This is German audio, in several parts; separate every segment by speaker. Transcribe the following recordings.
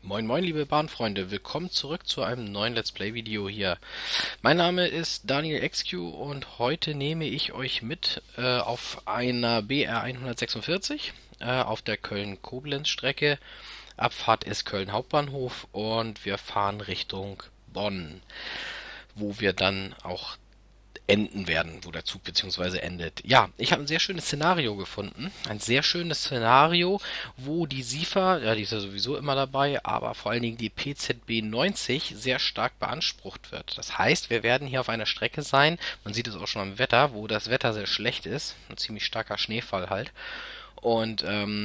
Speaker 1: Moin moin liebe Bahnfreunde, willkommen zurück zu einem neuen Let's Play Video hier. Mein Name ist Daniel XQ und heute nehme ich euch mit auf einer BR 146 auf der Köln-Koblenz-Strecke. Abfahrt ist Köln Hauptbahnhof und wir fahren Richtung Bonn, wo wir dann auch enden werden, wo der Zug beziehungsweise endet. Ja, ich habe ein sehr schönes Szenario gefunden. Ein sehr schönes Szenario, wo die SIFA, ja, die ist ja sowieso immer dabei, aber vor allen Dingen die PZB 90 sehr stark beansprucht wird. Das heißt, wir werden hier auf einer Strecke sein, man sieht es auch schon am Wetter, wo das Wetter sehr schlecht ist, ein ziemlich starker Schneefall halt. Und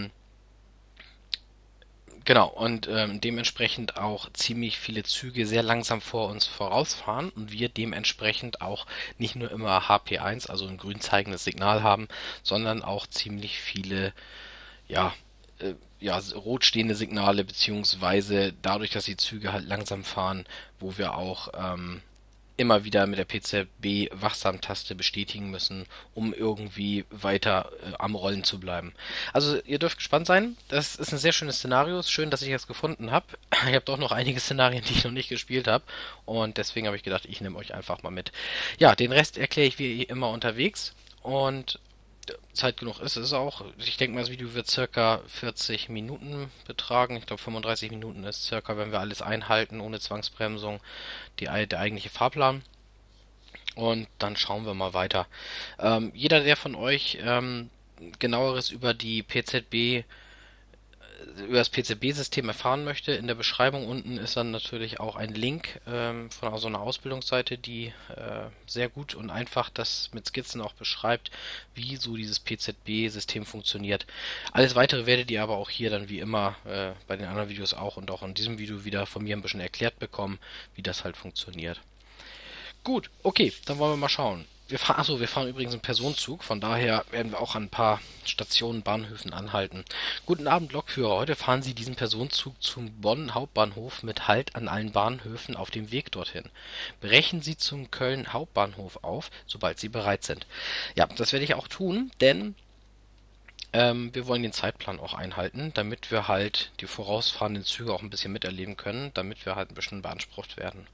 Speaker 1: genau, und dementsprechend auch ziemlich viele Züge sehr langsam vor uns vorausfahren und wir dementsprechend auch nicht nur immer HP1, also ein grün zeigendes Signal haben, sondern auch ziemlich viele, ja, rot stehende Signale, beziehungsweise dadurch, dass die Züge halt langsam fahren, wo wir auch immer wieder mit der PZB-Wachsam-Taste bestätigen müssen, um irgendwie weiter am Rollen zu bleiben. Also ihr dürft gespannt sein. Das ist ein sehr schönes Szenario. Es ist schön, dass ich es gefunden habe. Ich habe doch noch einige Szenarien, die ich noch nicht gespielt habe. Und deswegen habe ich gedacht, ich nehme euch einfach mal mit. Ja, den Rest erkläre ich wie immer unterwegs. Und Zeit genug ist es auch. Ich denke mal, das Video wird circa 40 Minuten betragen. Ich glaube 35 Minuten ist circa, wenn wir alles einhalten, ohne Zwangsbremsung, der eigentliche Fahrplan. Und dann schauen wir mal weiter. Jeder, der von euch genaueres über die PZB, über das PZB-System erfahren möchte, in der Beschreibung unten ist dann natürlich auch ein Link von so einer Ausbildungsseite, die sehr gut und einfach das mit Skizzen auch beschreibt, wie so dieses PZB-System funktioniert. Alles weitere werdet ihr aber auch hier dann wie immer bei den anderen Videos auch und auch in diesem Video wieder von mir ein bisschen erklärt bekommen, wie das halt funktioniert. Gut, okay, dann wollen wir mal schauen. Wir fahren übrigens im Personenzug, von daher werden wir auch an ein paar Stationen, Bahnhöfen anhalten. Guten Abend, Lokführer. Heute fahren Sie diesen Personenzug zum Bonn Hauptbahnhof mit Halt an allen Bahnhöfen auf dem Weg dorthin. Brechen Sie zum Köln Hauptbahnhof auf, sobald Sie bereit sind. Ja, das werde ich auch tun, denn wir wollen den Zeitplan auch einhalten, damit wir halt die vorausfahrenden Züge auch ein bisschen miterleben können, damit wir halt ein bisschen beansprucht werden.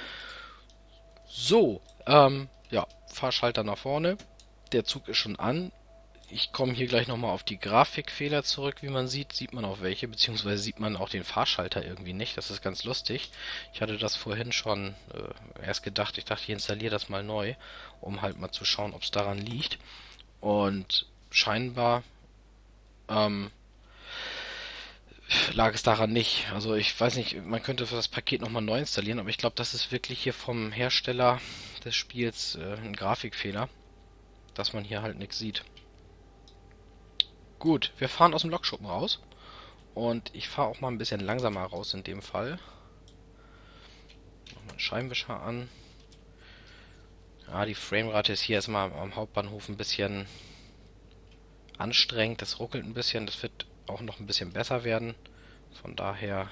Speaker 1: So, ja, Fahrschalter nach vorne. Der Zug ist schon an. Ich komme hier gleich nochmal auf die Grafikfehler zurück, wie man sieht. Sieht man auch welche, beziehungsweise sieht man auch den Fahrschalter irgendwie nicht. Das ist ganz lustig. Ich hatte das vorhin schon erst gedacht. Ich dachte, ich installiere das mal neu, um halt mal zu schauen, ob es daran liegt. Und scheinbar ähm, lag es daran nicht. Also ich weiß nicht, man könnte das Paket nochmal neu installieren, aber ich glaube, das ist wirklich hier vom Hersteller des Spiels ein Grafikfehler, dass man hier halt nichts sieht. Gut, wir fahren aus dem Lokschuppen raus und ich fahre auch mal ein bisschen langsamer raus in dem Fall. Nochmal einen Scheinwischer an. Ja, die Framerate ist hier erstmal am Hauptbahnhof ein bisschen anstrengend. Das ruckelt ein bisschen, das wird auch noch ein bisschen besser werden. Von daher.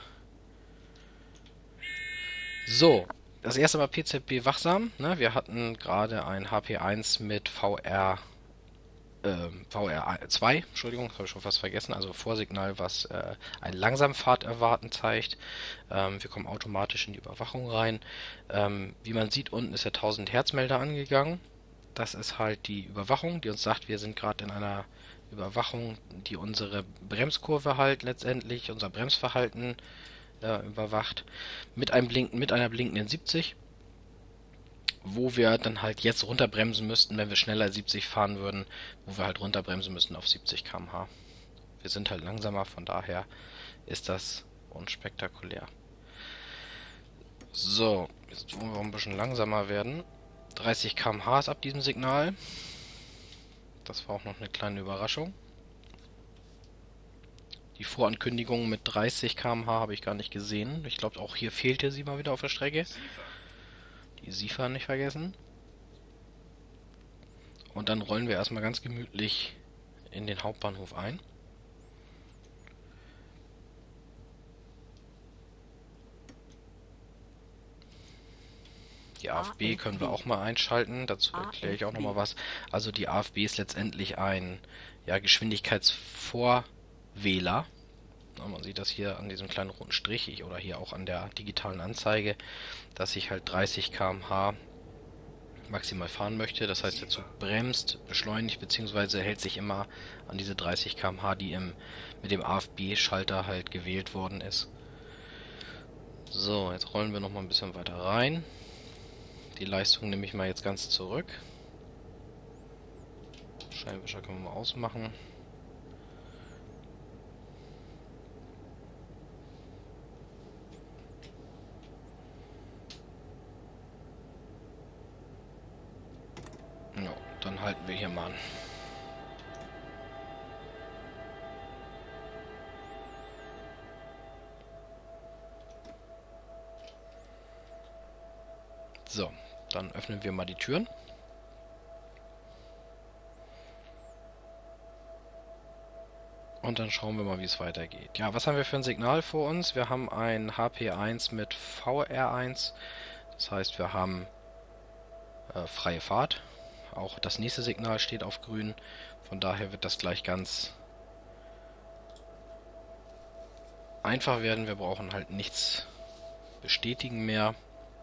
Speaker 1: So, das erste Mal PZB wachsam. Ne? Wir hatten gerade ein HP1 mit VR2, Entschuldigung, habe ich schon fast vergessen, also Vorsignal, was ein Langsamfahrt erwarten zeigt. Wir kommen automatisch in die Überwachung rein. Wie man sieht, unten ist der 1000 Hertz Melder angegangen. Das ist halt die Überwachung, die uns sagt, wir sind gerade in einer Überwachung, die unsere Bremskurve halt letztendlich, unser Bremsverhalten überwacht. Mit einer blinkenden 70, wo wir dann halt jetzt runterbremsen müssten, wenn wir schneller als 70 fahren würden, wo wir halt runterbremsen müssten auf 70 km/h. Wir sind halt langsamer, von daher ist das unspektakulär. So, jetzt wollen wir ein bisschen langsamer werden. 30 km/h ist ab diesem Signal. Das war auch noch eine kleine Überraschung. Die Vorankündigung mit 30 km/h habe ich gar nicht gesehen. Ich glaube, auch hier fehlte sie mal wieder auf der Strecke. Die SIFA nicht vergessen. Und dann rollen wir erstmal ganz gemütlich in den Hauptbahnhof ein. Die AFB können wir auch mal einschalten, dazu erkläre ich auch nochmal was. Also die AFB ist letztendlich ein Geschwindigkeitsvorwähler. Man sieht das hier an diesem kleinen roten Strich oder hier auch an der digitalen Anzeige, dass ich halt 30 km/h maximal fahren möchte. Das heißt, der Zug bremst, beschleunigt bzw. hält sich immer an diese 30 km/h, die mit dem AFB-Schalter halt gewählt worden ist. So, jetzt rollen wir nochmal ein bisschen weiter rein. Die Leistung nehme ich mal jetzt ganz zurück. Scheinwischer können wir mal ausmachen. Ja, dann halten wir hier mal an. So, dann öffnen wir mal die Türen. Und dann schauen wir mal, wie es weitergeht. Ja, was haben wir für ein Signal vor uns? Wir haben ein HP1 mit VR1. Das heißt, wir haben freie Fahrt. Auch das nächste Signal steht auf grün. Von daher wird das gleich ganz einfach werden. Wir brauchen halt nichts bestätigen mehr.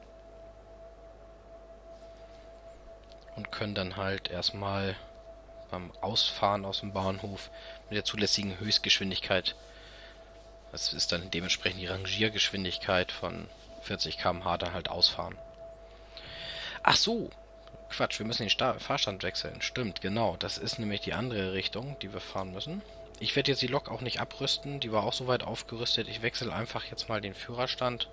Speaker 1: Und können dann halt erstmal beim Ausfahren aus dem Bahnhof mit der zulässigen Höchstgeschwindigkeit, das ist dann dementsprechend die Rangiergeschwindigkeit von 40 km/h dann halt ausfahren. Ach so, Quatsch, wir müssen den Fahrstand wechseln. Stimmt, genau, das ist nämlich die andere Richtung, die wir fahren müssen. Ich werde jetzt die Lok auch nicht abrüsten, die war auch soweit aufgerüstet. Ich wechsle einfach jetzt mal den Führerstand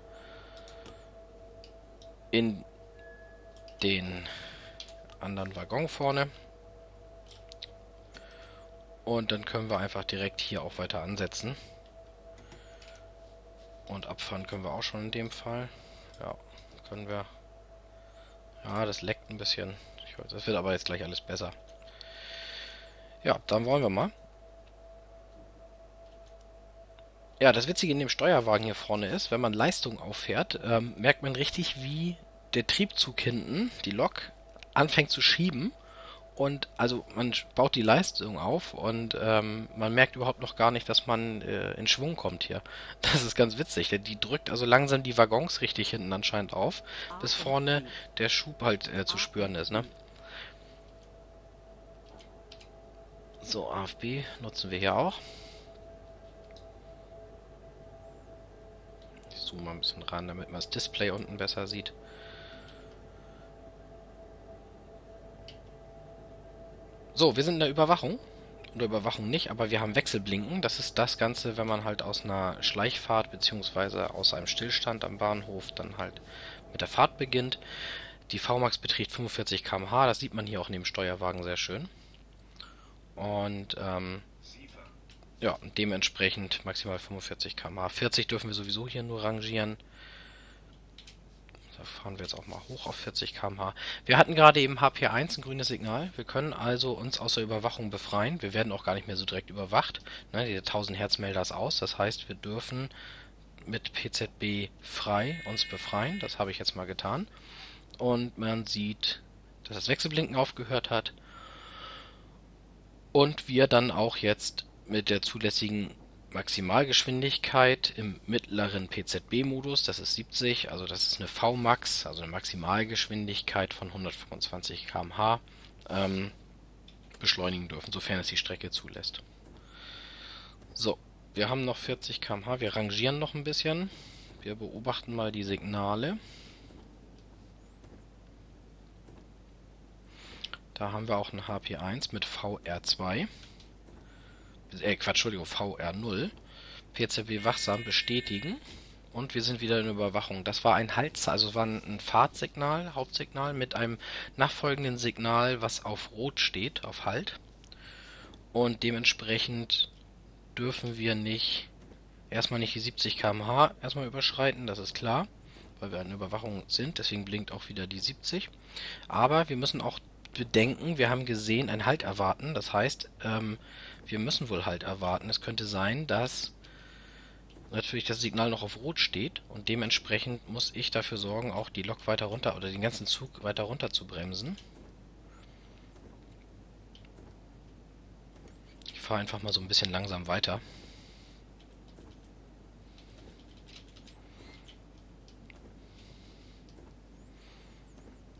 Speaker 1: in den anderen Waggon vorne. Und dann können wir einfach direkt hier auch weiter ansetzen. Und abfahren können wir auch schon in dem Fall. Ja, können wir. Ja, das leckt ein bisschen. Das wird aber jetzt gleich alles besser. Ja, dann wollen wir mal. Ja, das Witzige in dem Steuerwagen hier vorne ist, wenn man Leistung auffährt, merkt man richtig, wie der Triebzug hinten, die Lok, anfängt zu schieben. Und also man baut die Leistung auf und man merkt überhaupt noch gar nicht, dass man in Schwung kommt hier. Das ist ganz witzig. Die drückt also langsam die Waggons richtig hinten anscheinend auf, bis vorne der Schub halt zu spüren ist, ne? So, AFB nutzen wir hier auch. Ich zoome mal ein bisschen ran, damit man das Display unten besser sieht. So, wir sind in der Überwachung. Oder Überwachung nicht, aber wir haben Wechselblinken. Das ist das Ganze, wenn man halt aus einer Schleichfahrt bzw. aus einem Stillstand am Bahnhof dann halt mit der Fahrt beginnt. Die VMAX beträgt 45 km/h. Das sieht man hier auch neben dem Steuerwagen sehr schön. Und ja, dementsprechend maximal 45 km/h. 40 dürfen wir sowieso hier nur rangieren. Da fahren wir jetzt auch mal hoch auf 40 km/h. Wir hatten gerade eben HP1 ein grünes Signal. Wir können also uns aus der Überwachung befreien. Wir werden auch gar nicht mehr so direkt überwacht. Ne, der 1000 Hertz Melder ist aus. Das heißt, wir dürfen mit PZB frei uns befreien. Das habe ich jetzt mal getan. Und man sieht, dass das Wechselblinken aufgehört hat. Und wir dann auch jetzt mit der zulässigen Maximalgeschwindigkeit im mittleren PZB-Modus, das ist 70, also das ist eine VMAX, also eine Maximalgeschwindigkeit von 125 km/h, beschleunigen dürfen, sofern es die Strecke zulässt. So, wir haben noch 40 km/h, wir rangieren noch ein bisschen. Wir beobachten mal die Signale. Da haben wir auch ein HP1 mit VR2. Entschuldigung, VR0. PZB wachsam bestätigen. Und wir sind wieder in Überwachung. Das war ein also war ein Fahrtsignal, Hauptsignal, mit einem nachfolgenden Signal, was auf Rot steht, auf Halt. Und dementsprechend dürfen wir erstmal nicht die 70 km/h erstmal überschreiten, das ist klar, weil wir in Überwachung sind, deswegen blinkt auch wieder die 70. Aber wir müssen auch bedenken, wir haben gesehen, ein Halt erwarten, das heißt, wir müssen wohl Halt erwarten. Es könnte sein, dass natürlich das Signal noch auf Rot steht und dementsprechend muss ich dafür sorgen, auch die Lok weiter runter oder den ganzen Zug weiter runter zu bremsen. Ich fahre einfach mal so ein bisschen langsam weiter.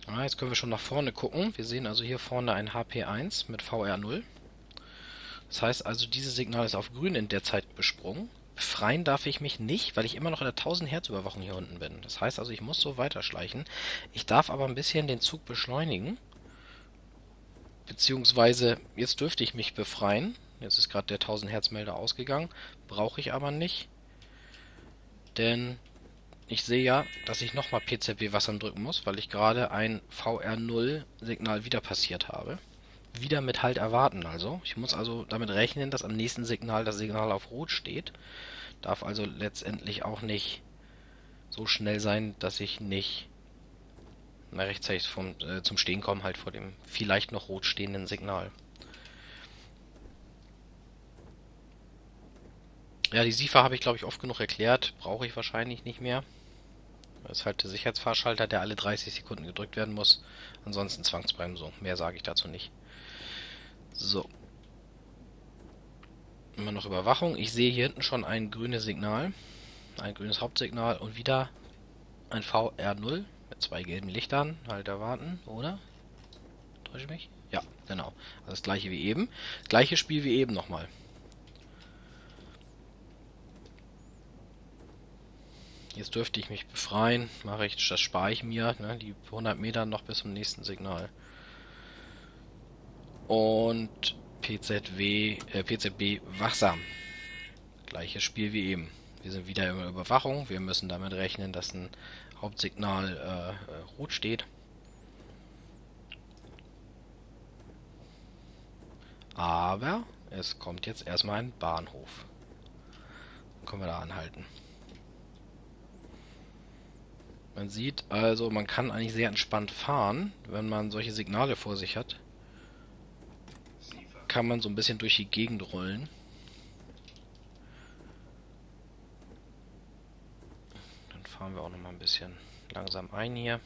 Speaker 1: Ah, jetzt können wir schon nach vorne gucken. Wir sehen also hier vorne ein HP1 mit VR0. Das heißt also, dieses Signal ist auf grün in der Zeit besprungen. Befreien darf ich mich nicht, weil ich immer noch in der 1000 Hertz Überwachung hier unten bin. Das heißt also, ich muss so weiterschleichen. Ich darf aber ein bisschen den Zug beschleunigen. Beziehungsweise, jetzt dürfte ich mich befreien. Jetzt ist gerade der 1000 Hertz Melder ausgegangen. Brauche ich aber nicht. Denn ich sehe ja, dass ich nochmal PZB Wassern drücken muss, weil ich gerade ein VR0 Signal wieder passiert habe. Wieder mit Halt erwarten also. Ich muss also damit rechnen, dass am nächsten Signal das Signal auf Rot steht. Darf also letztendlich auch nicht so schnell sein, dass ich nicht rechtzeitig zum Stehen komme, halt vor dem vielleicht noch rot stehenden Signal. Ja, die SIFA habe ich glaube ich oft genug erklärt. Brauche ich wahrscheinlich nicht mehr. Das ist halt der Sicherheitsfahrschalter, der alle 30 Sekunden gedrückt werden muss. Ansonsten Zwangsbremsung. Mehr sage ich dazu nicht. So. Immer noch Überwachung. Ich sehe hier hinten schon ein grünes Signal. Ein grünes Hauptsignal und wieder ein VR0 mit 2 gelben Lichtern. Halt erwarten, oder? Täusche ich mich? Ja, genau. Also das gleiche wie eben. Gleiches Spiel wie eben nochmal. Jetzt dürfte ich mich befreien. Mache ich, das spare ich mir. Ne, die 100 Meter noch bis zum nächsten Signal. Und PZB wachsam. Gleiches Spiel wie eben. Wir sind wieder in der Überwachung. Wir müssen damit rechnen, dass ein Hauptsignal rot steht. Aber es kommt jetzt erstmal ein Bahnhof. Dann können wir da anhalten. Man sieht also, man kann eigentlich sehr entspannt fahren, wenn man solche Signale vor sich hat. Kann man so ein bisschen durch die Gegend rollen. Dann fahren wir auch noch mal ein bisschen langsam ein hier.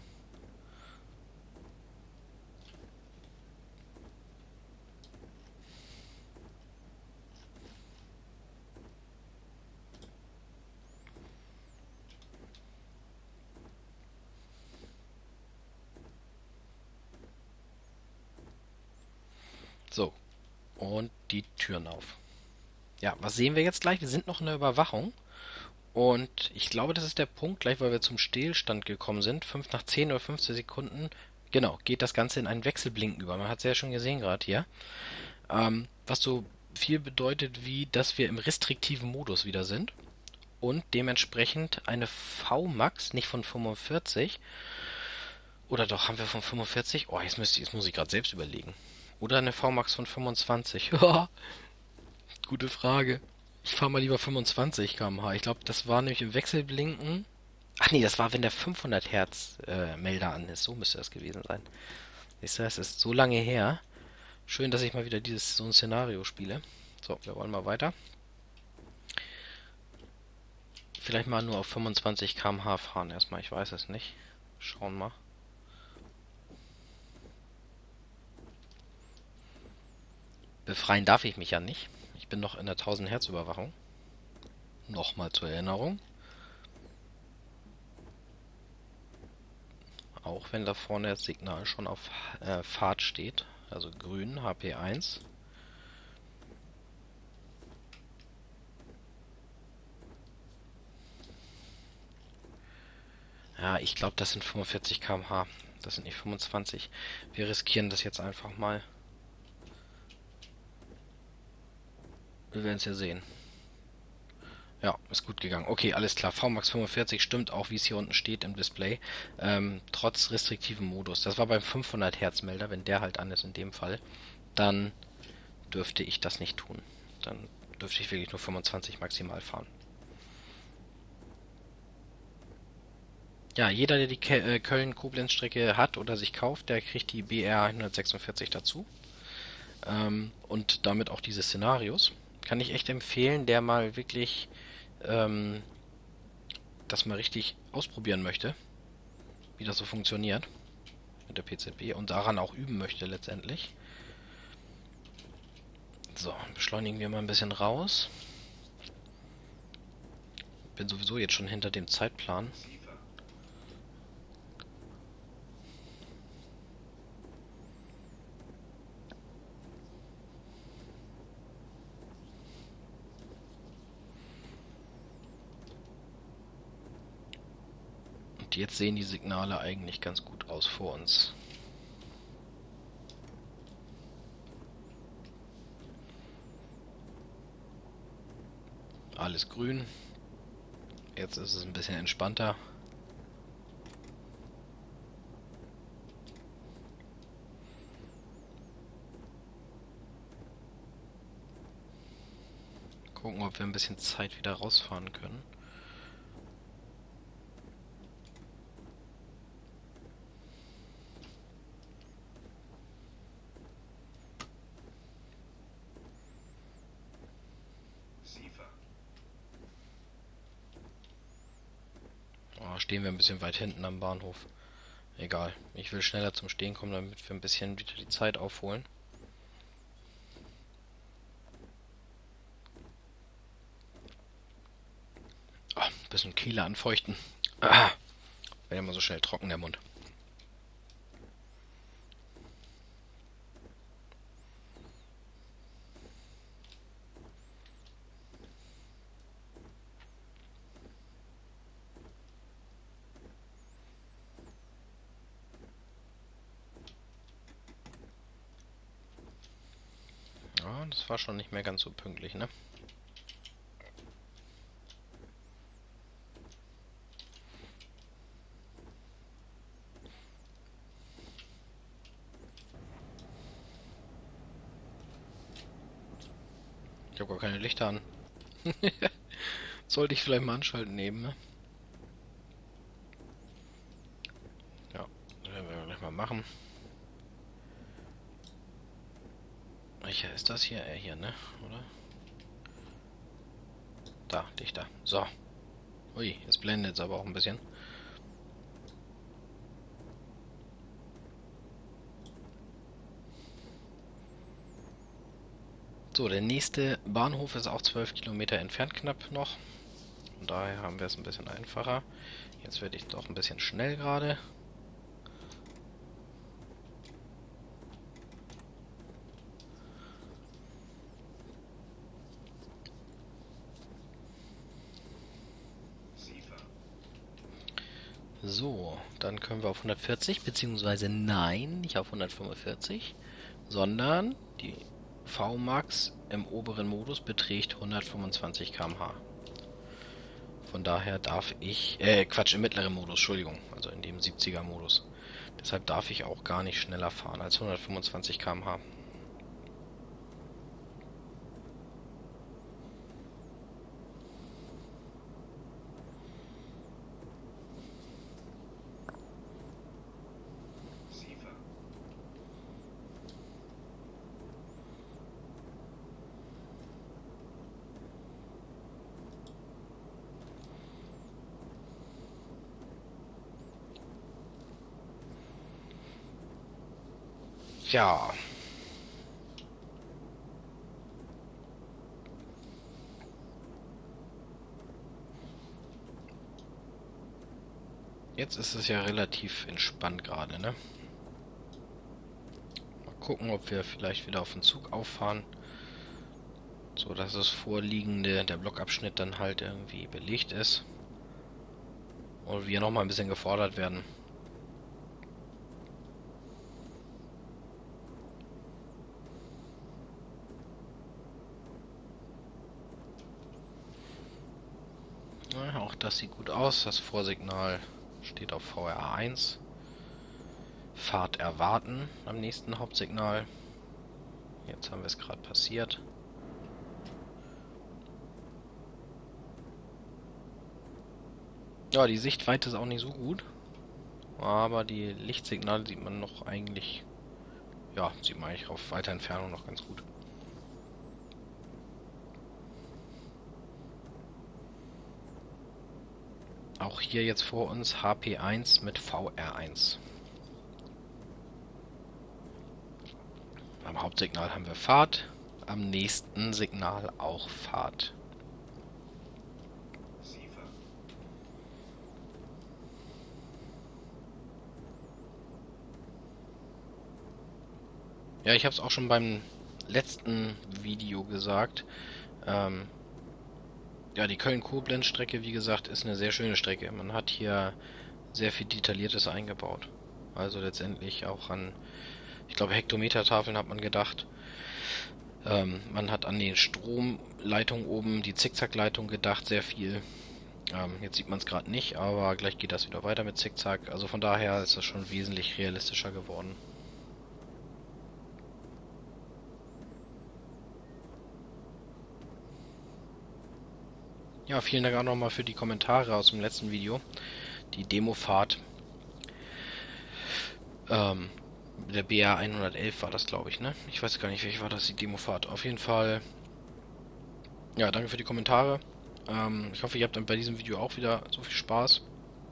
Speaker 1: So, und die Türen auf. Ja, was sehen wir jetzt gleich? Wir sind noch in der Überwachung. Und ich glaube, das ist der Punkt, gleich weil wir zum Stillstand gekommen sind. 5 nach 10 oder 15 Sekunden. Genau, geht das Ganze in einen Wechselblinken über. Man hat es ja schon gesehen gerade hier. Was so viel bedeutet, wie dass wir im restriktiven Modus wieder sind. Und dementsprechend eine VMAX, nicht von 45. Oder doch, haben wir von 45? Oh, jetzt muss ich gerade selbst überlegen. Oder eine VMAX von 25. Gute Frage. Ich fahre mal lieber 25 km/h. Ich glaube, das war nämlich im Wechselblinken. Ach nee, das war, wenn der 500 Hertz Melder an ist. So müsste das gewesen sein. Siehst du, es ist so lange her. Schön, dass ich mal wieder so ein Szenario spiele. So, wir wollen mal weiter. Vielleicht mal nur auf 25 km/h fahren erstmal. Ich weiß es nicht. Schauen mal. Befreien darf ich mich ja nicht. Ich bin noch in der 1000 Hertz Überwachung. Nochmal zur Erinnerung. Auch wenn da vorne das Signal schon auf Fahrt steht. Also grün, HP1. Ja, ich glaube, das sind 45 km/h. Das sind nicht 25. Wir riskieren das jetzt einfach mal. Wir werden es ja sehen. Ja, ist gut gegangen. Okay, alles klar. VMAX 45 stimmt auch, wie es hier unten steht im Display. Trotz restriktivem Modus. Das war beim 500 Hertz Melder, wenn der halt an ist in dem Fall. Dann dürfte ich das nicht tun. Dann dürfte ich wirklich nur 25 maximal fahren. Ja, jeder, der die Köln-Koblenz-Strecke hat oder sich kauft, der kriegt die BR 146 dazu. Und damit auch diese Szenarios. Kann ich echt empfehlen, der mal wirklich das mal richtig ausprobieren möchte, wie das so funktioniert mit der PZB und daran auch üben möchte letztendlich. So, beschleunigen wir mal ein bisschen raus. Bin sowieso jetzt schon hinter dem Zeitplan. Und jetzt sehen die Signale eigentlich ganz gut aus vor uns. Alles grün. Jetzt ist es ein bisschen entspannter. Gucken, ob wir ein bisschen Zeit wieder rausfahren können. Oh, stehen wir ein bisschen weit hinten am Bahnhof. Egal, ich will schneller zum Stehen kommen, damit wir ein bisschen wieder die Zeit aufholen. Oh, ein bisschen Kehle anfeuchten. Ah, wäre immer so schnell trocken der Mund. Ja, das war schon nicht mehr ganz so pünktlich, ne? Ich habe gar keine Lichter an. Sollte ich vielleicht mal anschalten neben, ne? Ja, das werden wir gleich mal machen. Welcher ist das hier? Hier, ne? Oder? Da, Lichter. So. Ui, jetzt blendet es aber auch ein bisschen. So, der nächste Bahnhof ist auch 12 Kilometer entfernt knapp noch. Von daher haben wir es ein bisschen einfacher. Jetzt werde ich doch ein bisschen schnell gerade. So, dann können wir auf 140, beziehungsweise nein, nicht auf 145, sondern die Vmax im oberen Modus beträgt 125 km/h. Von daher darf ich, Quatsch, im mittleren Modus, Entschuldigung, also in dem 70er Modus. Deshalb darf ich auch gar nicht schneller fahren als 125 km/h. Ja. Jetzt ist es ja relativ entspannt gerade, ne? Mal gucken, ob wir vielleicht wieder auf den Zug auffahren. So dass das vorliegende, der Blockabschnitt dann halt irgendwie belegt ist. Und wir nochmal ein bisschen gefordert werden. Ja, auch das sieht gut aus. Das Vorsignal steht auf VRA1. Fahrt erwarten am nächsten Hauptsignal. Jetzt haben wir es gerade passiert. Ja, die Sichtweite ist auch nicht so gut. Aber die Lichtsignale sieht man noch eigentlich... Ja, sieht man eigentlich auf weiter Entfernung noch ganz gut. Auch hier jetzt vor uns HP1 mit VR1. Am Hauptsignal haben wir Fahrt, am nächsten Signal auch Fahrt. Ja, ich habe es auch schon beim letzten Video gesagt. Ja, die Köln-Koblenz-Strecke, wie gesagt, ist eine sehr schöne Strecke. Man hat hier sehr viel Detailliertes eingebaut. Also letztendlich auch an, ich glaube, Hektometertafeln hat man gedacht. Man hat an den Stromleitungen oben, die Zickzackleitung gedacht, sehr viel. Jetzt sieht man es gerade nicht, aber gleich geht das wieder weiter mit Zickzack. Also von daher ist das schon wesentlich realistischer geworden. Ja, vielen Dank auch nochmal für die Kommentare aus dem letzten Video. Die Demofahrt. Der BR 111 war das, glaube ich, ne? Ich weiß gar nicht, welche war das, die Demofahrt. Auf jeden Fall, ja, danke für die Kommentare. Ich hoffe, ihr habt dann bei diesem Video auch wieder so viel Spaß.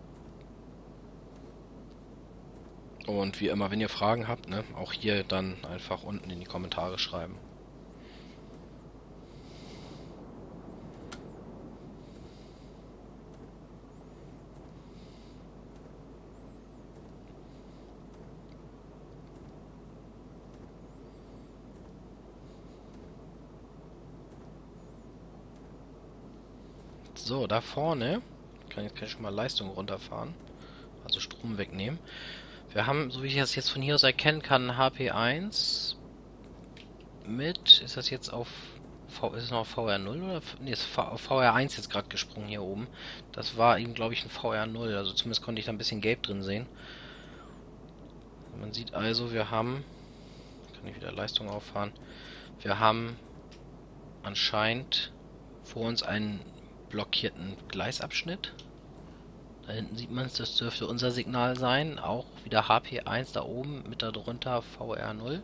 Speaker 1: Und wie immer, wenn ihr Fragen habt, ne, auch hier dann einfach unten in die Kommentare schreiben. So, da vorne kann ich schon mal Leistung runterfahren, also Strom wegnehmen. Wir haben, so wie ich das jetzt von hier aus erkennen kann, HP1 mit, ist das jetzt auf ist es noch VR0 oder? Ne, ist auf VR1 jetzt gerade gesprungen hier oben. Das war eben, glaube ich, ein VR0, also zumindest konnte ich da ein bisschen gelb drin sehen. Man sieht also, wir haben, kann ich wieder Leistung auffahren, wir haben anscheinend vor uns einen blockierten Gleisabschnitt. Da hinten sieht man es, das dürfte unser Signal sein. Auch wieder HP1 da oben, mit darunter VR0.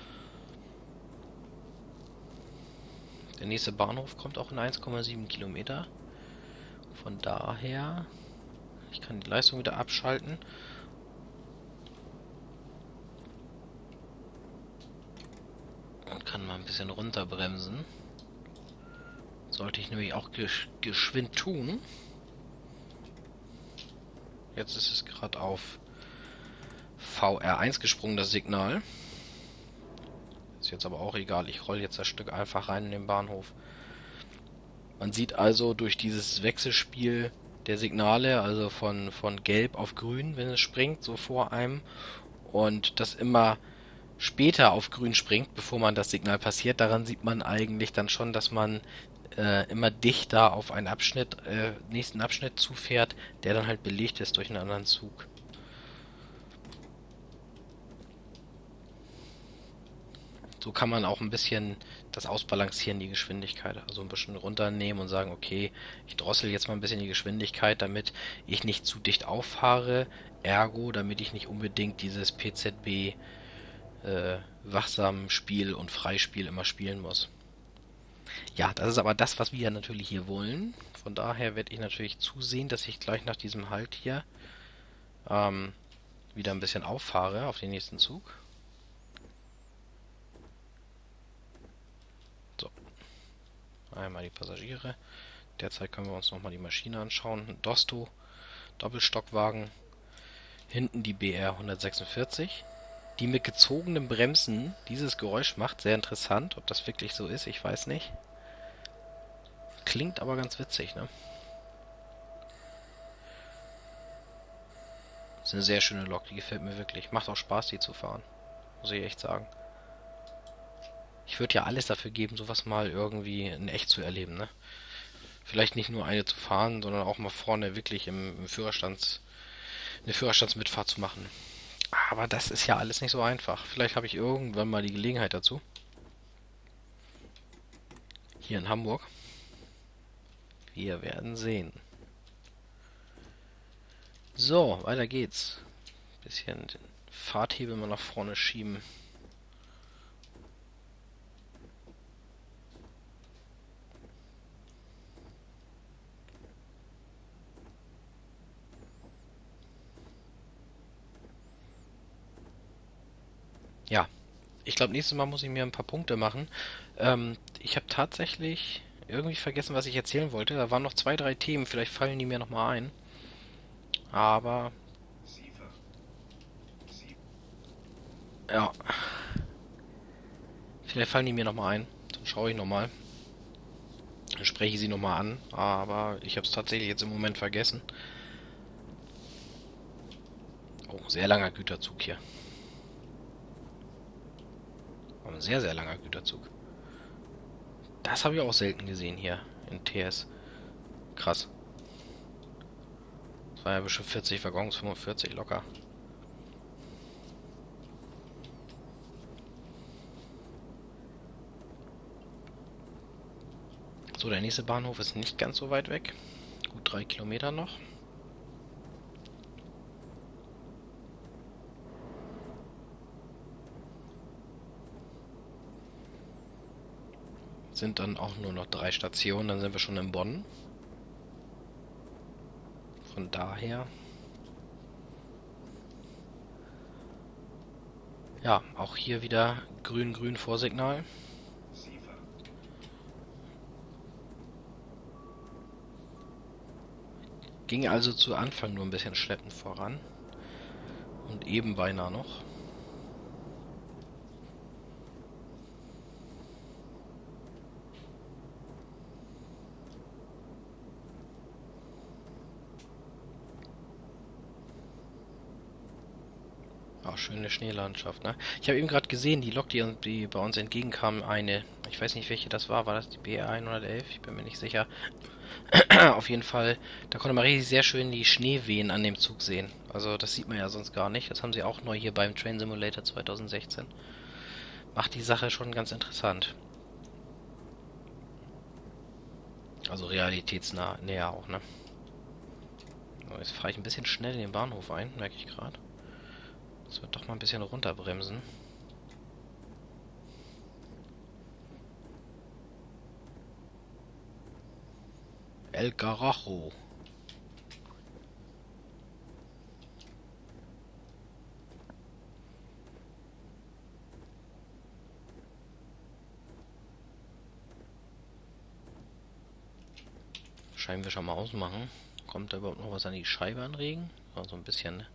Speaker 1: Der nächste Bahnhof kommt auch in 1,7 Kilometer. Von daher, ich kann die Leistung wieder abschalten. Und kann mal ein bisschen runterbremsen. Sollte ich nämlich auch geschwind tun. Jetzt ist es gerade auf VR1 gesprungen, das Signal. Ist jetzt aber auch egal, ich rolle jetzt das Stück einfach rein in den Bahnhof. Man sieht also durch dieses Wechselspiel der Signale, also von gelb auf grün, wenn es springt, so vor einem, und das immer später auf grün springt, bevor man das Signal passiert, daran sieht man eigentlich dann schon, dass man immer dichter auf einen Abschnitt, nächsten Abschnitt zufährt, der dann halt belegt ist durch einen anderen Zug. So kann man auch ein bisschen das ausbalancieren, die Geschwindigkeit. Also ein bisschen runternehmen und sagen, okay, ich drossel jetzt mal ein bisschen die Geschwindigkeit, damit ich nicht zu dicht auffahre, ergo, damit ich nicht unbedingt dieses PZB wachsamen Spiel und Freispiel immer spielen muss. Ja, das ist aber das, was wir natürlich hier wollen. Von daher werde ich natürlich zusehen, dass ich gleich nach diesem Halt hier wieder ein bisschen auffahre auf den nächsten Zug. So. Einmal die Passagiere. Derzeit können wir uns nochmal die Maschine anschauen. Ein Dosto, Doppelstockwagen. Hinten die BR 146. Die mit gezogenen Bremsen dieses Geräusch macht. Sehr interessant. Ob das wirklich so ist, ich weiß nicht. Klingt aber ganz witzig, ne? Ist eine sehr schöne Lok, die gefällt mir wirklich. Macht auch Spaß, die zu fahren. Muss ich echt sagen. Ich würde ja alles dafür geben, sowas mal irgendwie in echt zu erleben, ne? Vielleicht nicht nur eine zu fahren, sondern auch mal vorne wirklich eine Führerstandsmitfahrt zu machen. Aber das ist ja alles nicht so einfach. Vielleicht habe ich irgendwann mal die Gelegenheit dazu. Hier in Hamburg. Wir werden sehen. So, weiter geht's. Bisschen den Fahrthebel mal nach vorne schieben. Ja, ich glaube, nächstes Mal muss ich mir ein paar Punkte machen. Ich habe tatsächlich irgendwie vergessen, was ich erzählen wollte. Da waren noch 2, 3 Themen. Vielleicht fallen die mir nochmal ein. Aber ja, vielleicht fallen die mir nochmal ein. Dann schaue ich nochmal. Dann spreche ich sie nochmal an. Aber ich habe es tatsächlich jetzt im Moment vergessen. Oh, sehr langer Güterzug hier. Ein sehr, sehr langer Güterzug. Das habe ich auch selten gesehen hier in TS. Krass. Das war ja bestimmt 40 Waggons, 45 locker. So, der nächste Bahnhof ist nicht ganz so weit weg. Gut 3 Kilometer noch. Sind dann auch nur noch 3 Stationen, dann sind wir schon in Bonn. Von daher... Ja, auch hier wieder grün-grün Vorsignal. Ging also zu Anfang nur ein bisschen schleppend voran. Und eben beinahe noch. Auch schöne Schneelandschaft, ne? Ich habe eben gerade gesehen, die Lok, die bei uns entgegenkam, ich weiß nicht welche das war das die BR 111? Ich bin mir nicht sicher. Auf jeden Fall, da konnte man richtig sehr schön die Schneewehen an dem Zug sehen. Also das sieht man ja sonst gar nicht. Das haben sie auch neu hier beim Train Simulator 2016. Macht die Sache schon ganz interessant. Also realitätsnah, näher auch, ne? So, jetzt fahre ich ein bisschen schnell in den Bahnhof ein, merke ich gerade. Das wird doch mal ein bisschen runterbremsen. El Garajo. Scheibenwischer mal ausmachen. Kommt da überhaupt noch was an die Scheibe an Regen? Also ein bisschen, ne?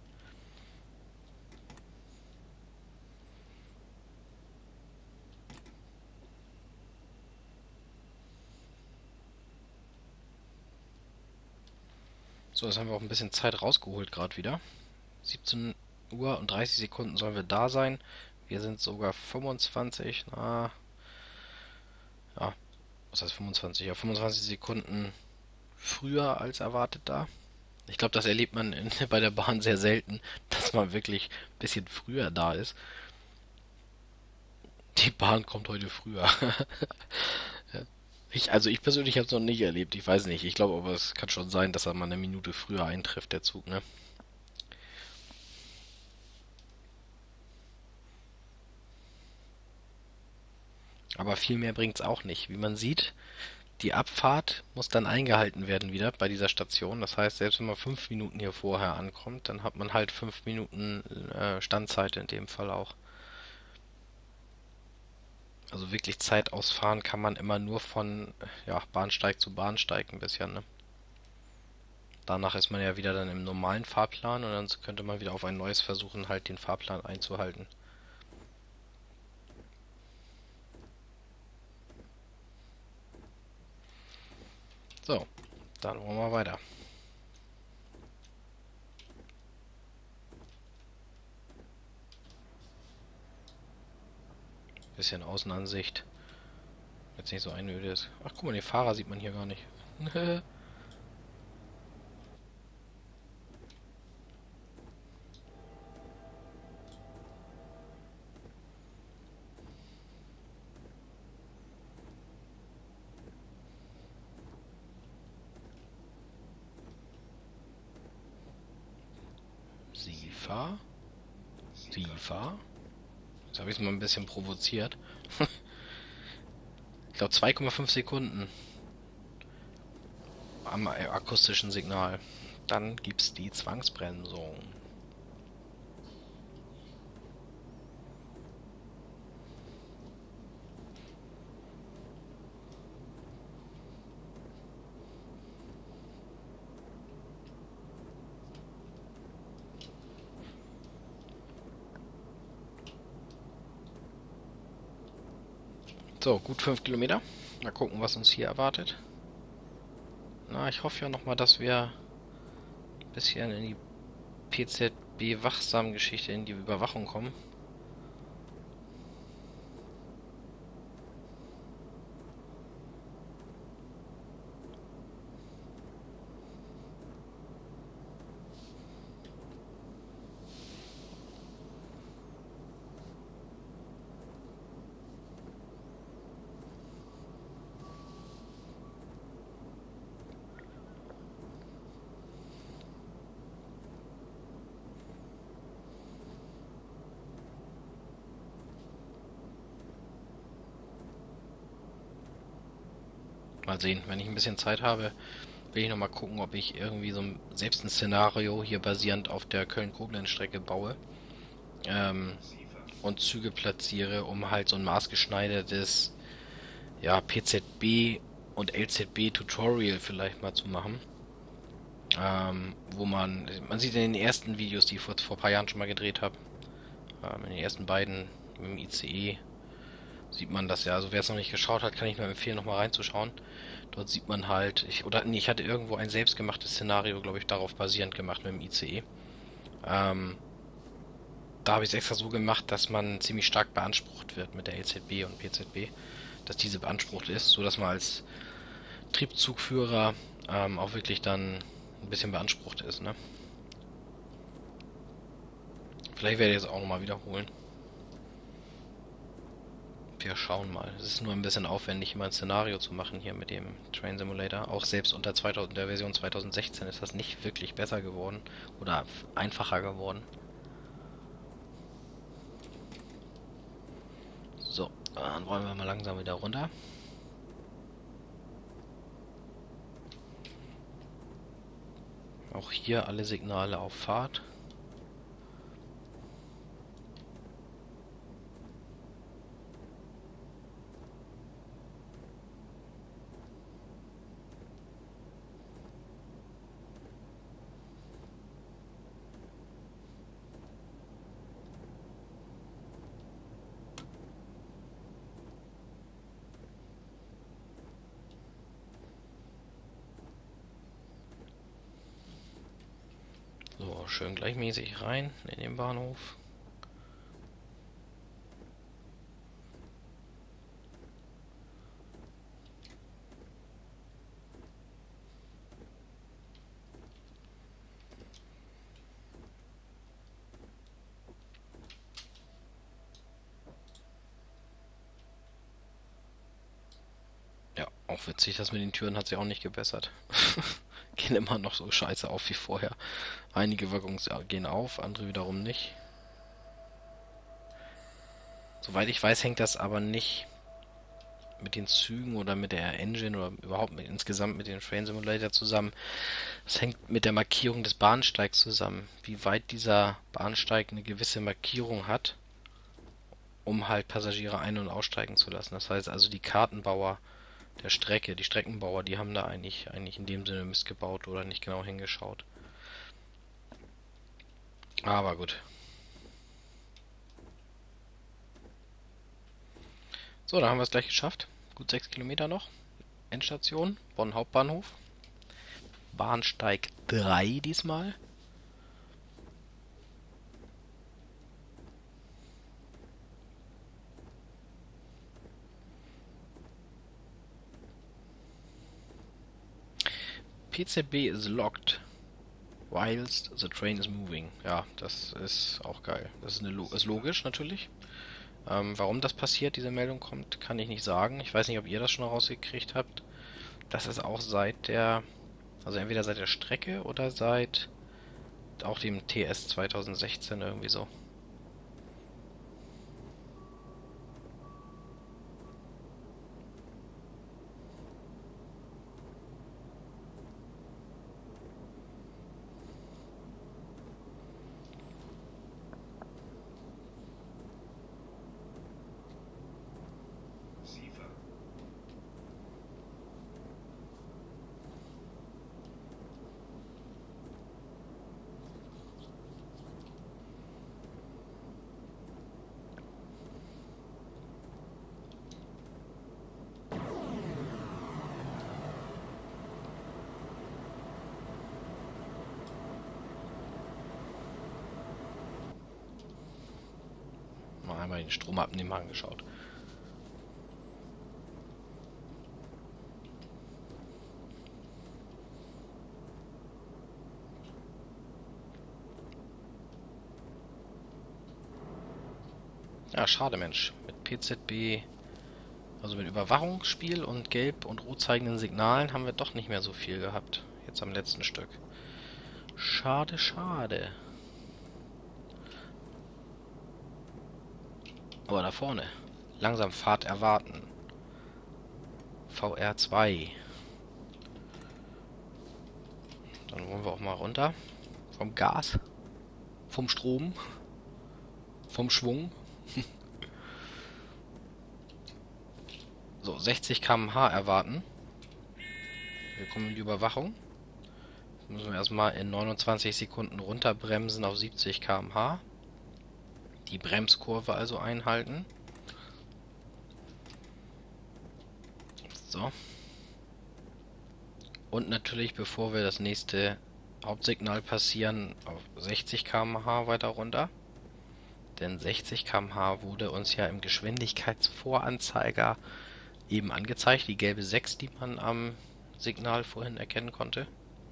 Speaker 1: So, jetzt haben wir auch ein bisschen Zeit rausgeholt gerade wieder. 17 Uhr und 30 Sekunden sollen wir da sein. Wir sind sogar 25, ja, was heißt 25? Ja, 25 Sekunden früher als erwartet da. Ich glaube, das erlebt man bei der Bahn sehr selten, dass man wirklich ein bisschen früher da ist. Die Bahn kommt heute früher. Ich persönlich habe es noch nicht erlebt. Ich weiß nicht. Ich glaube aber, es kann schon sein, dass er mal eine Minute früher eintrifft, der Zug, ne? Aber viel mehr bringt's auch nicht. Wie man sieht, die Abfahrt muss dann eingehalten werden wieder bei dieser Station. Das heißt, selbst wenn man 5 Minuten hier vorher ankommt, dann hat man halt 5 Minuten Standzeit in dem Fall auch. Also wirklich Zeit ausfahren kann man immer nur von Bahnsteig zu Bahnsteig ein bisschen, ne? Danach ist man ja wieder dann im normalen Fahrplan und dann könnte man wieder auf ein neues versuchen, halt den Fahrplan einzuhalten. So, dann wollen wir weiter. Bisschen Außenansicht. Jetzt nicht so einöde ist. Ach guck mal, den Fahrer sieht man hier gar nicht. Siefa? Siefa? Jetzt habe ich es mal ein bisschen provoziert. Ich glaube 2,5 Sekunden am akustischen Signal. Dann gibt's die Zwangsbremsung. So, gut 5 Kilometer. Mal gucken, was uns hier erwartet. Na, ich hoffe ja nochmal, dass wir ein bisschen in die B-Wachsam-Geschichte in die Überwachung kommen. Mal sehen, wenn ich ein bisschen Zeit habe, will ich nochmal gucken, ob ich irgendwie selbst ein Szenario hier basierend auf der Köln-Koblenz-Strecke baue und Züge platziere, um halt so ein maßgeschneidertes, ja, PZB und LZB Tutorial vielleicht mal zu machen. Wo man sieht in den ersten Videos, die ich vor ein paar Jahren schon mal gedreht habe, in den ersten beiden mit dem ICE, sieht man das ja. Also wer es noch nicht geschaut hat, kann ich nur empfehlen, nochmal reinzuschauen. Dort sieht man halt, ich hatte irgendwo ein selbstgemachtes Szenario, glaube ich, darauf basierend gemacht mit dem ICE. Ähm, Da habe ich es extra so gemacht, dass man ziemlich stark beansprucht wird mit der LZB und PZB, dass diese beansprucht ist, so dass man als Triebzugführer auch wirklich dann ein bisschen beansprucht ist, ne? Vielleicht werde ich es auch nochmal wiederholen. Wir schauen mal. Es ist nur ein bisschen aufwendig, immer ein Szenario zu machen hier mit dem Train Simulator. Auch selbst unter der Version 2016 ist das nicht wirklich besser geworden oder einfacher geworden. So, dann wollen wir mal langsam wieder runter. Auch hier alle Signale auf Fahrt. So, schön gleichmäßig rein in den Bahnhof. Ja, auch witzig, das mit den Türen hat sich auch nicht gebessert. Gehen immer noch so scheiße auf wie vorher. Einige Waggons gehen auf, andere wiederum nicht. Soweit ich weiß, hängt das aber nicht mit den Zügen oder mit der Engine oder überhaupt insgesamt mit dem Train Simulator zusammen. Es hängt mit der Markierung des Bahnsteigs zusammen. Wie weit dieser Bahnsteig eine gewisse Markierung hat, um halt Passagiere ein- und aussteigen zu lassen. Das heißt also, die Kartenbauer der Strecke, die Streckenbauer, die haben da eigentlich in dem Sinne Mist gebaut oder nicht genau hingeschaut. Aber gut. So, dann haben wir es gleich geschafft. Gut 6 Kilometer noch. Endstation, Bonn Hauptbahnhof. Bahnsteig 3 diesmal. PZB is locked whilst the train is moving. Ja, das ist auch geil. Das ist logisch natürlich. Warum das passiert, diese Meldung kommt, kann ich nicht sagen. Ich weiß nicht, ob ihr das schon rausgekriegt habt. Das ist auch also entweder seit der Strecke oder seit auch dem TS 2016 irgendwie so. einmal den Stromabnehmer angeschaut. Ja, schade, Mensch. Mit PZB, also mit Überwachungsspiel und gelb- und rot zeigenden Signalen haben wir doch nicht mehr so viel gehabt. Jetzt am letzten Stück. Schade, schade. Aber da vorne. Langsam Fahrt erwarten. VR2. Dann wollen wir auch mal runter. Vom Gas. Vom Strom. Vom Schwung. So, 60 km/h erwarten. Wir kommen in die Überwachung. Jetzt müssen wir erstmal in 29 Sekunden runterbremsen auf 70 km/h. Die Bremskurve also einhalten. So. Und natürlich, bevor wir das nächste Hauptsignal passieren, auf 60 km/h weiter runter. Denn 60 km/h wurde uns ja im Geschwindigkeitsvoranzeiger eben angezeigt. Die gelbe 6, die man am Signal vorhin erkennen konnte.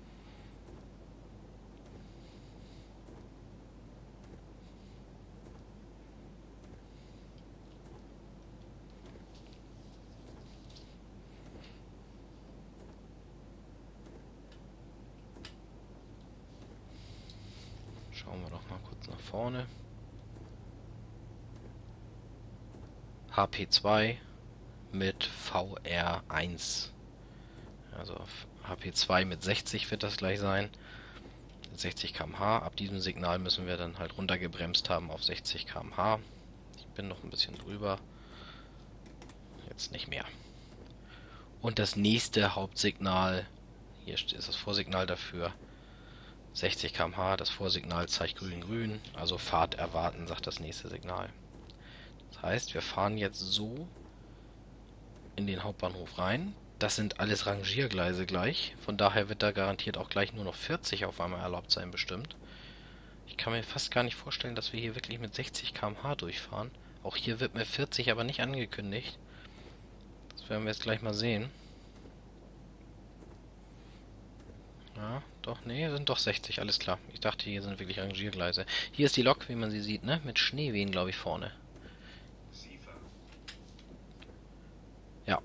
Speaker 1: Schauen wir doch mal kurz nach vorne. HP2 mit VR1. Also HP2 mit 60 wird das gleich sein. 60 km/h. Ab diesem Signal müssen wir dann halt runtergebremst haben auf 60 km/h. Ich bin noch ein bisschen drüber. Jetzt nicht mehr. Und das nächste Hauptsignal, hier ist das Vorsignal dafür, 60 km/h. Das Vorsignal zeigt grün-grün, also Fahrt erwarten, sagt das nächste Signal. Das heißt, wir fahren jetzt so in den Hauptbahnhof rein. Das sind alles Rangiergleise gleich. Von daher wird da garantiert auch gleich nur noch 40 auf einmal erlaubt sein, bestimmt. Ich kann mir fast gar nicht vorstellen, dass wir hier wirklich mit 60 km/h durchfahren. Auch hier wird mir 40 aber nicht angekündigt. Das werden wir jetzt gleich mal sehen. Ja, doch, nee, sind doch 60, alles klar. Ich dachte, hier sind wirklich Rangiergleise. Hier ist die Lok, wie man sie sieht, ne? Mit Schneewehen, glaube ich, vorne. Ja.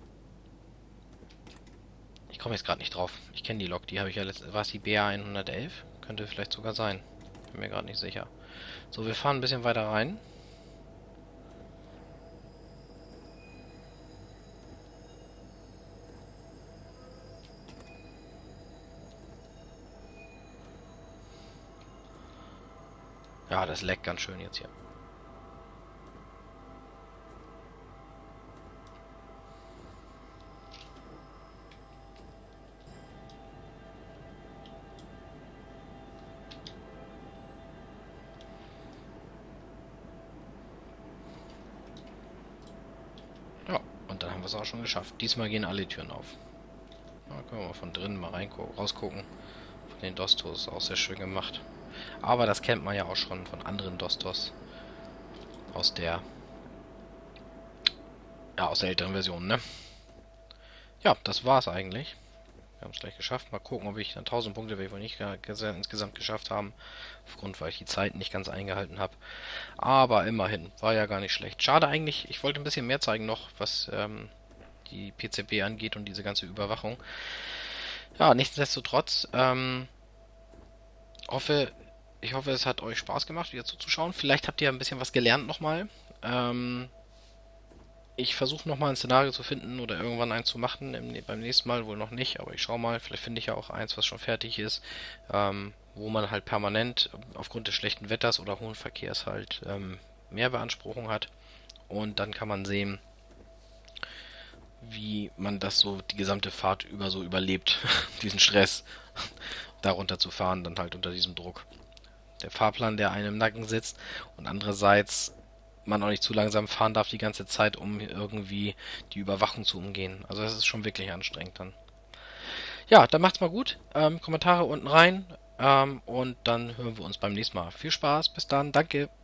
Speaker 1: Ich komme jetzt gerade nicht drauf. Ich kenne die Lok, die habe ich ja letztens. War es die BA 111? Könnte vielleicht sogar sein. Bin mir gerade nicht sicher. So, wir fahren ein bisschen weiter rein. Ja, das leckt ganz schön jetzt hier. Ja, und dann haben wir es auch schon geschafft. Diesmal gehen alle Türen auf. Da können wir mal von drinnen mal rausgucken. Von den Dostos ist auch sehr schön gemacht. Aber das kennt man ja auch schon von anderen Dostos. Aus der älteren Version, ne? Ja, das war's eigentlich. Wir haben es gleich geschafft. Mal gucken, ob ich dann 1000 Punkte werde ich wohl nicht insgesamt geschafft haben. Aufgrund, weil ich die Zeit nicht ganz eingehalten habe. Aber immerhin, war ja gar nicht schlecht. Schade eigentlich, ich wollte ein bisschen mehr zeigen noch, was die PZB angeht und diese ganze Überwachung. Ja, nichtsdestotrotz, ich hoffe, es hat euch Spaß gemacht, wieder zuzuschauen. Vielleicht habt ihr ein bisschen was gelernt nochmal. Ich versuche nochmal ein Szenario zu finden oder irgendwann eins zu machen. Beim nächsten Mal wohl noch nicht, aber ich schaue mal. Vielleicht finde ich ja auch eins, was schon fertig ist, wo man halt permanent aufgrund des schlechten Wetters oder hohen Verkehrs halt mehr Beanspruchung hat. Und dann kann man sehen, wie man das so die gesamte Fahrt über so überlebt, diesen Stress, darunter zu fahren, dann halt unter diesem Druck. Der Fahrplan, der einem im Nacken sitzt und andererseits man auch nicht zu langsam fahren darf die ganze Zeit, um irgendwie die Überwachung zu umgehen. Also das ist schon wirklich anstrengend dann. Ja, dann macht's mal gut. Kommentare unten rein und dann hören wir uns beim nächsten Mal. Viel Spaß, bis dann, danke.